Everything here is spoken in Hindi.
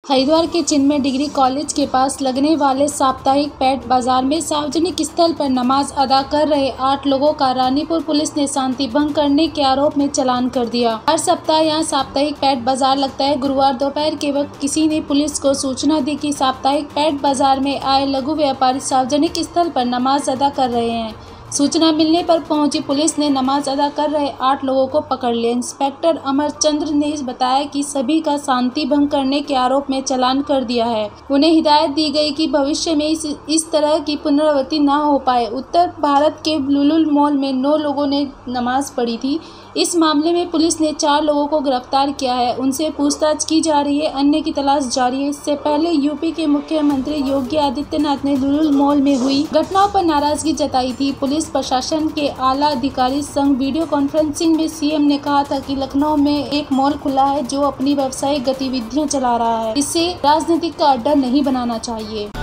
हरिद्वार के चिन्मय डिग्री कॉलेज के पास लगने वाले साप्ताहिक पैठ बाजार में सार्वजनिक स्थल पर नमाज अदा कर रहे 8 लोगों का रानीपुर पुलिस ने शांति भंग करने के आरोप में चालान कर दिया। हर सप्ताह यहां साप्ताहिक पैठ बाजार लगता है। गुरुवार दोपहर के वक्त किसी ने पुलिस को सूचना दी कि साप्ताहिक पैठ बाजार में आए लघु व्यापारी सार्वजनिक स्थल पर नमाज अदा कर रहे हैं। सूचना मिलने पर पहुंची पुलिस ने नमाज अदा कर रहे 8 लोगों को पकड़ लिया। इंस्पेक्टर अमरचंद्र ने बताया कि सभी का शांति भंग करने के आरोप में चालान कर दिया है। उन्हें हिदायत दी गई कि भविष्य में इस तरह की पुनरावृत्ति न हो पाए। उत्तर भारत के लुलुल मॉल में 9 लोगों ने नमाज पढ़ी थी। इस मामले में पुलिस ने 4 लोगों को गिरफ्तार किया है। उनसे पूछताछ की जा रही है, अन्य की तलाश जारी है। इससे पहले यूपी के मुख्यमंत्री योगी आदित्यनाथ ने लुलुल मॉल में हुई घटनाओं पर नाराजगी जताई थी। पुलिस प्रशासन के आला अधिकारी संग वीडियो कॉन्फ्रेंसिंग में सीएम ने कहा था कि लखनऊ में एक मॉल खुला है जो अपनी व्यावसायिक गतिविधियां चला रहा है। इसे राजनीतिक का अड्डा नहीं बनाना चाहिए।